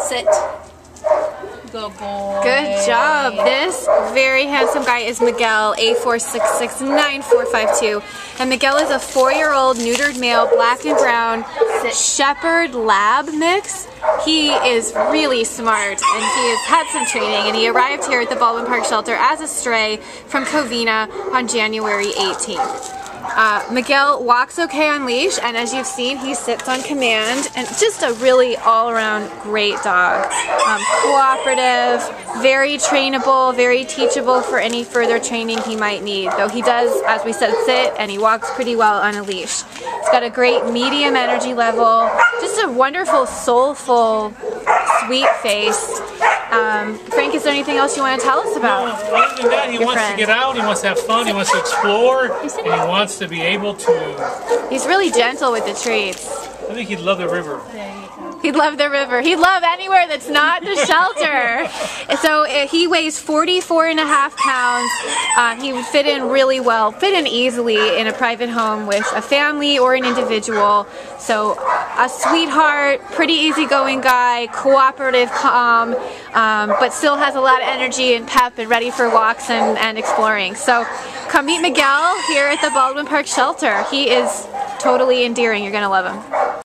Sit. Good boy. Good job. This very handsome guy is Miguel, A4669452. And Miguel is a 4-year-old neutered male, black and brown shepherd lab mix. He is really smart, and he has had some training, and he arrived here at the Baldwin Park Shelter as a stray from Covina on January 18th. Miguel walks okay on leash, and as you've seen, he sits on command, and just a really all-around great dog. Cooperative, very trainable, very teachable for any further training he might need, though he does, as we said, sit, and he walks pretty well on a leash. He's got a great medium energy level, just a wonderful, soulful, sweet face. Frank, is there anything else you want to tell us about? No, other than that, he wants to get out, he wants to have fun, he wants to explore, and he wants to be able to... He's really gentle with the treats. I think he'd love the river. He'd love the river. He'd love anywhere that's not the shelter. So he weighs 44.5 pounds. He would fit in really well, fit in easily in a private home with a family or an individual. So a sweetheart, pretty easygoing guy, cooperative, calm, but still has a lot of energy and pep and ready for walks and exploring. So come meet Miguel here at the Baldwin Park Shelter. He is totally endearing. You're going to love him.